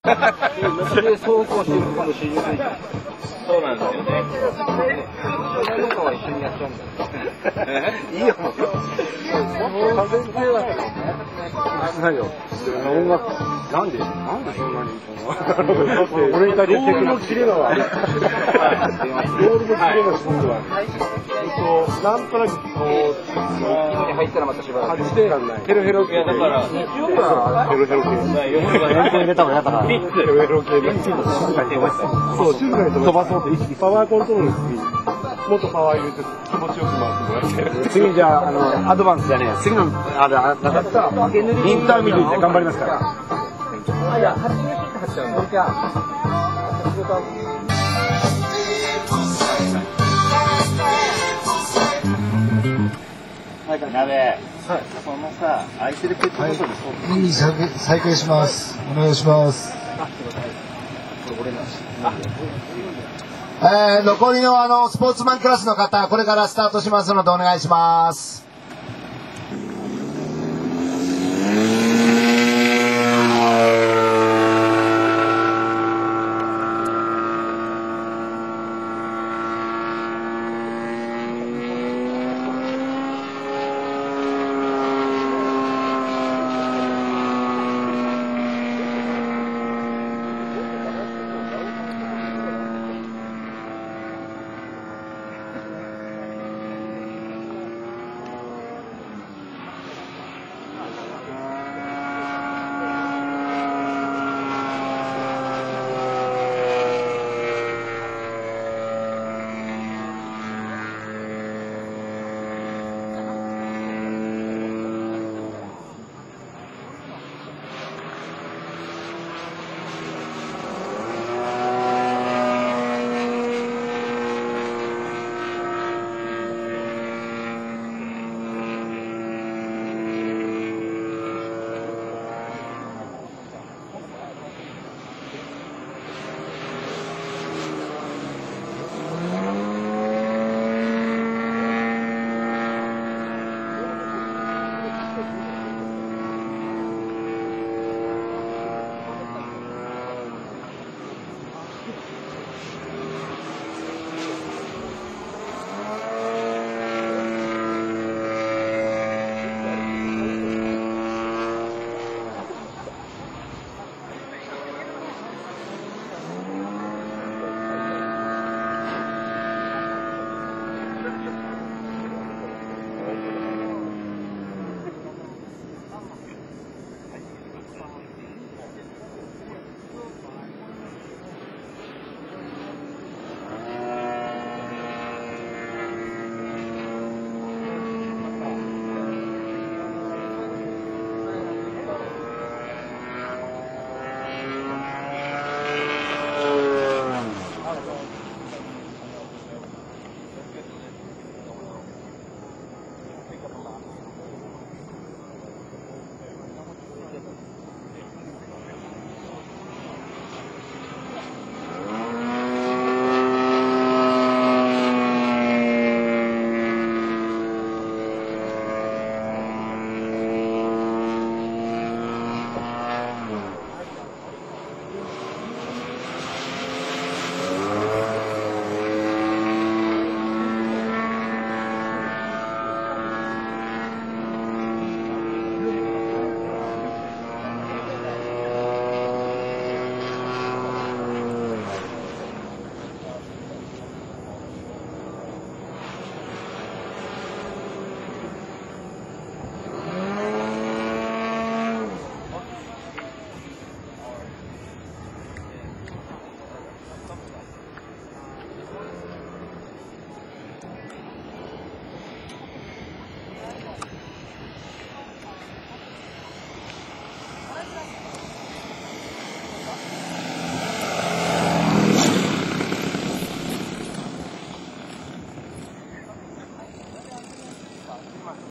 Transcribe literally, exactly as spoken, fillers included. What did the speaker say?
それ走行してる今度四十歳。 そうなんですよね。 なんかは一緒にやっちゃうんだよ。 いいよもう。風強いわけだ。ないよ。音楽なんでなんでそんなに俺に対して敵のキレが悪い。ロールのキレがすごい悪い。なんとなくこう入ったらまたしばらく。 ヘロヘロ系。 いやだから日曜日はヘロヘロ系。 入れた方が嫌だから。 ヘロヘロ系で静かに飛ばす。そう静かに飛ばそうと意識。パワーコントロールの次もっとパワー入れて気持ちよく回ってもらって。次じゃああのアドバンスじゃねえ。次のあれなかったインターミディで頑張りますから。 あいやはちじゅうきってはっちゃうんだ。じゃあ仕事は。 やべえ。そのさ空いてるペットボトルそう。 いい再開します。お願いします。えー、残りのあのスポーツマンクラスの方これからスタートしますのでお願いします。